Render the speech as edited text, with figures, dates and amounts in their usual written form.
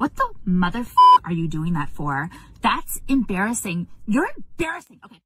What the mother are you doing that for? That's embarrassing. You're embarrassing. Okay.